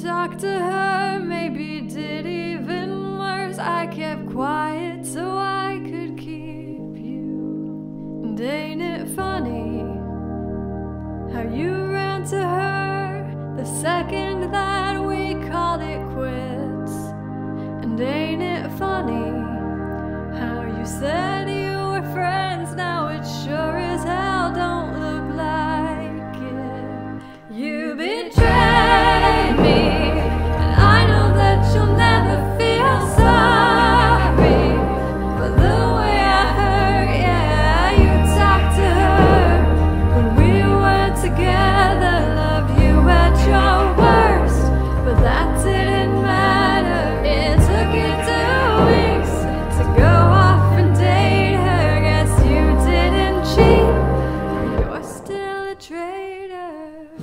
talked to her, maybe did even worse. I kept quiet so I could keep you. And ain't it funny how you ran to her the second that we called it quits? And ain't it funny how you said you were friends, now it sure as hell don't look like it. You betrayed me, and I know that you'll never feel sorry for the way I hurt. Yeah, you talked to her when we were together, loved you at your worst, but that didn't matter. It took you 2 weeks to go off and date her. Guess you didn't cheat, but you're still a traitor.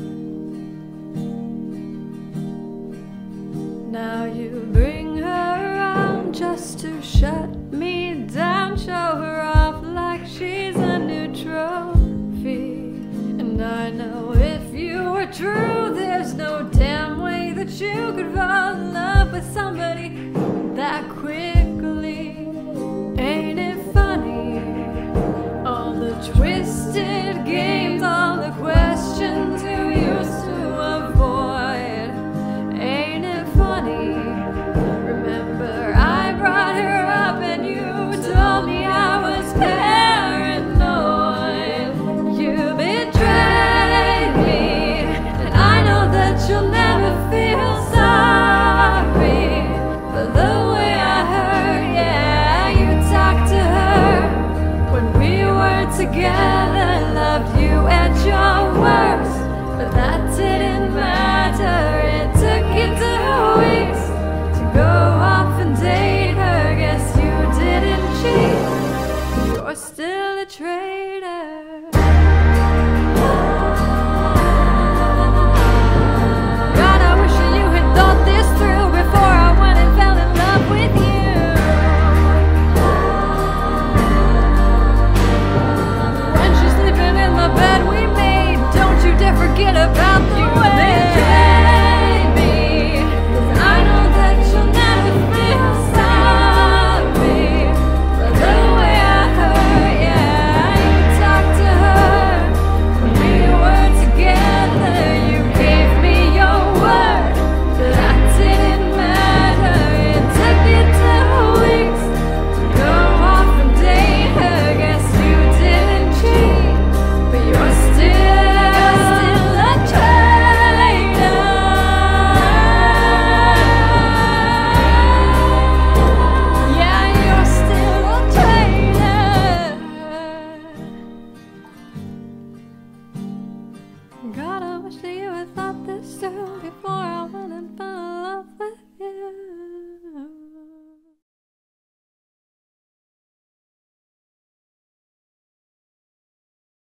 Now you bring her around just to shut me down, show her off like she's a new trophy. And I know if you were true, there's no damn way that you could fall in love with somebody that quickly. Ain't it funny, all the twisted games, all the questions you used to avoid? Ain't it funny, remember I brought her up and you told me I was paranoid. You betrayed me, and I know that you'll never feel sorry for the way I hurt. Yeah, you talked to her when we were together, loved you at your worst, but that didn't matter. It took you 2 weeks to go off and date her. Guess you didn't cheat, you're still a traitor. God, I wish that you had thought this through before I went and fell in love with you. When she's sleeping in the bed we made, don't you dare forget about you. Betrayed me, 'cause I know that you'll never feel sorry for the way I hurt. Yeah, you talked to her when we were together. You gave me your word, but that didn't matter. It took you 2 weeks to go off and date her. Guess you didn't cheat, but you're still a traitor. Yeah, you're still a traitor. God, I wish that you had thought this through before